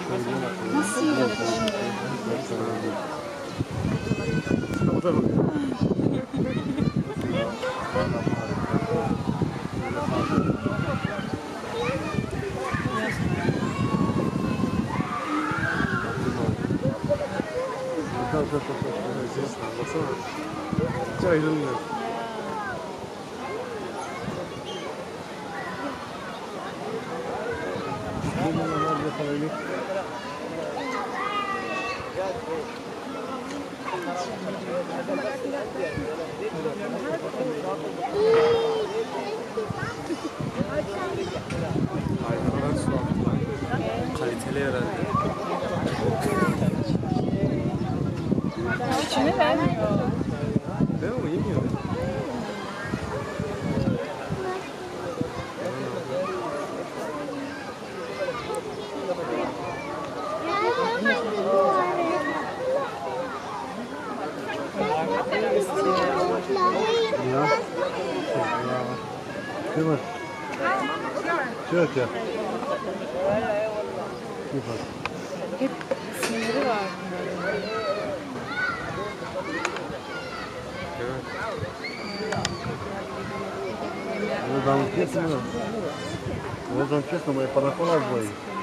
Nasıl yürüdü şimdi? Hiç ayrılmıyor. Hayvanlar su aldılar. Kaliteli herhalde. Küçüğünü vermiyor. Değil mi? Yemiyor. Ja. Kijk Şöyle ya. Hep sinirleri var. Evet. Ну, там честно, моя парафона в бой.